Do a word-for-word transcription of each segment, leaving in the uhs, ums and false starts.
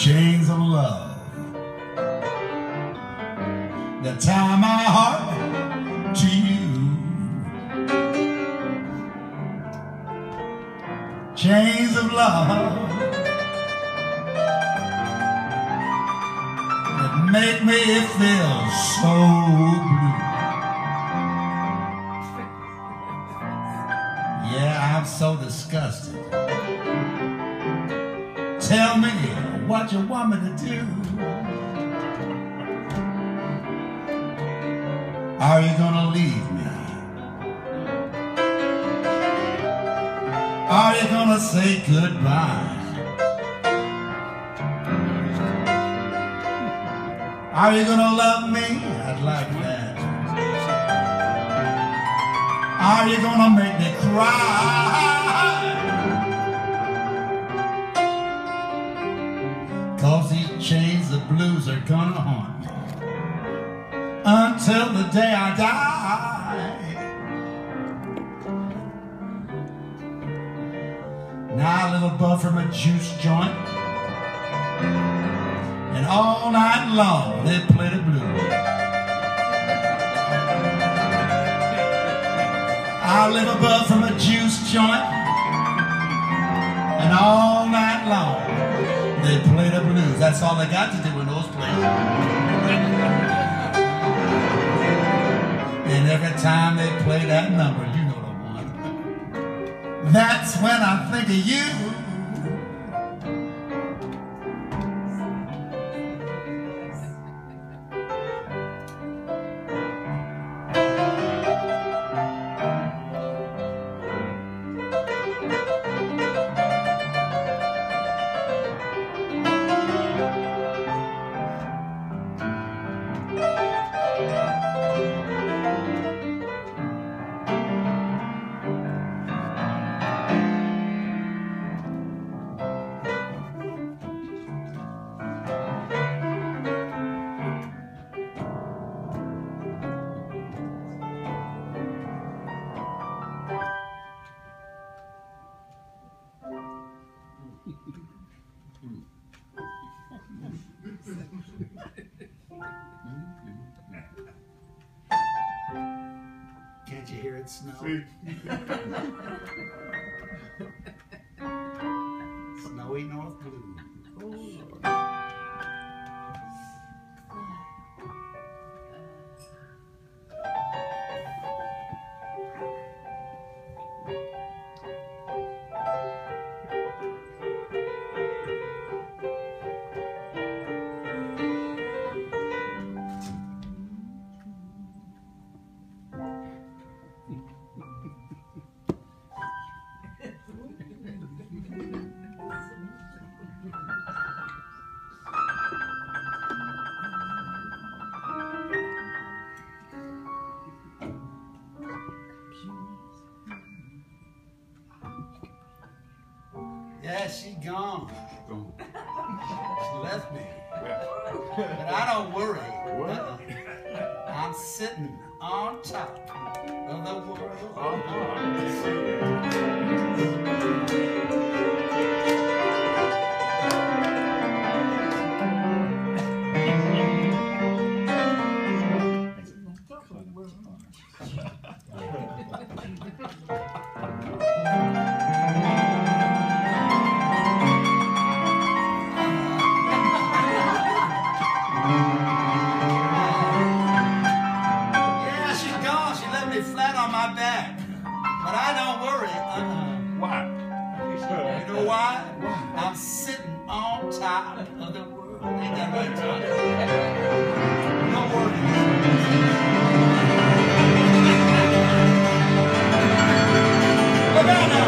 chains of love that tie my heart to you. Chains of love that make me feel so blue. Yeah, I'm so disgusted. Tell me what you want me to do. Are you gonna leave me? Are you gonna say goodbye? Are you gonna love me? I'd like that. Are you gonna make me cry? 'Cause these chains of blues are gonna haunt me until the day I die. Now a little bud from a juice joint, and all night long they play the blues. I live above from a juice joint, and all night long they play the blues. That's all they got to do in those places. And every time they play that number, you know the one. That's when I think of you. Can't you hear it snow? Snowy North Blue. Yeah, she gone. She left me. But I don't worry. Uh-uh. I'm sitting on top of the world. Flat on my back, but I don't worry. Uh-uh. Why? You know why? I'm sitting on top of the world. Ain't that right, John? No worries. Look out now.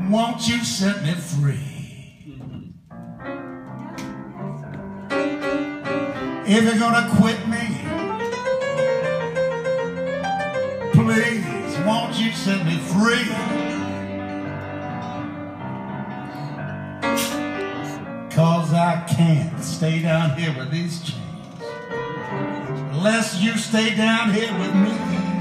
won't you set me free? If you're gonna quit me, please, won't you set me free? 'Cause I can't stay down here with these chains unless you stay down here with me.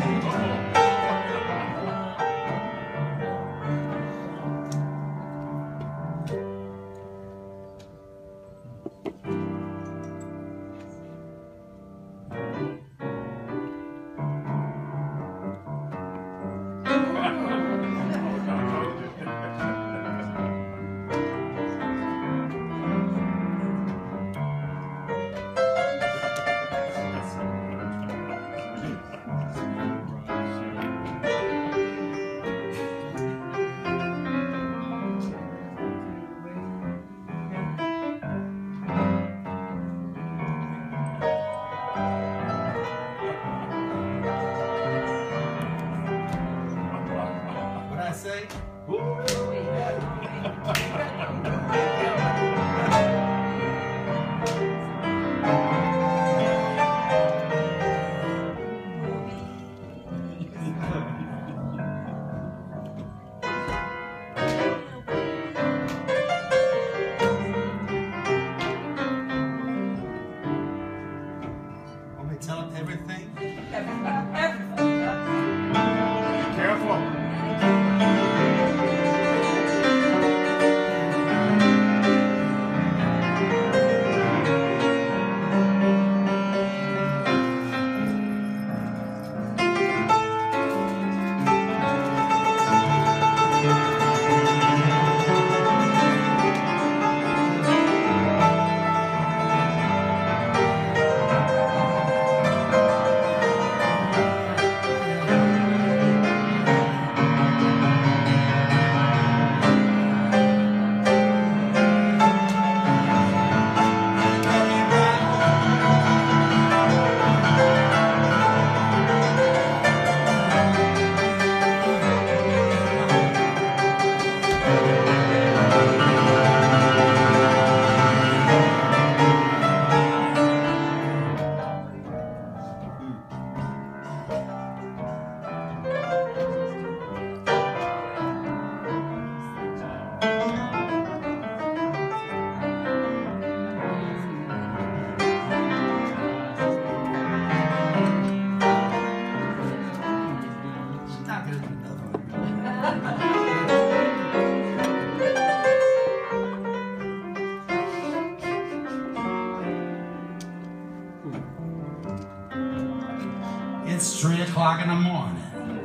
It's three o'clock in the morning.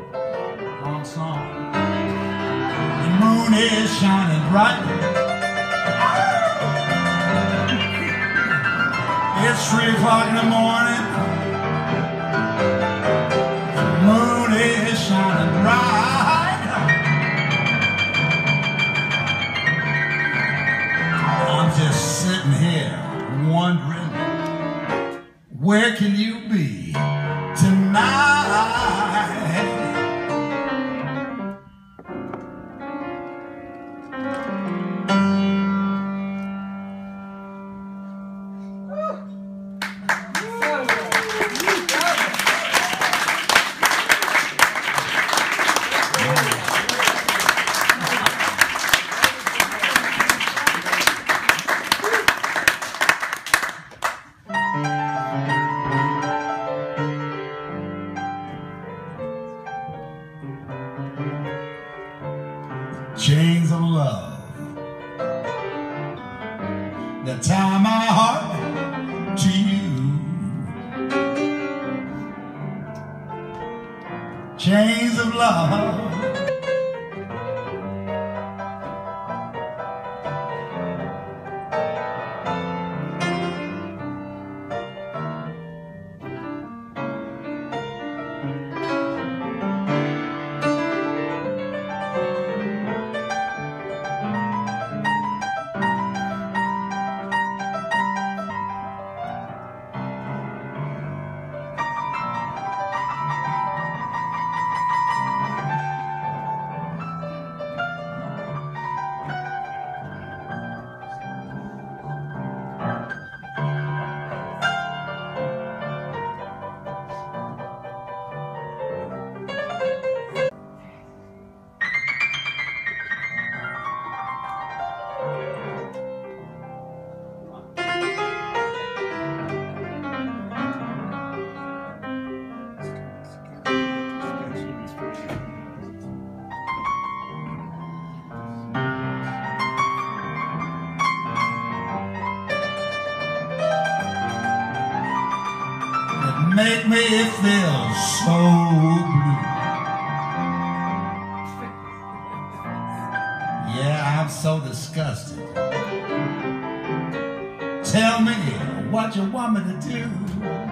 Long song. The moon is shining bright. It's three o'clock in the morning. The moon is shining bright. I'm just sitting here wondering, where can you be tonight? Chains of love that tie my heart to you. Chains of love. make me feel so blue. Yeah, I'm so disgusted. Tell me what you want me to do.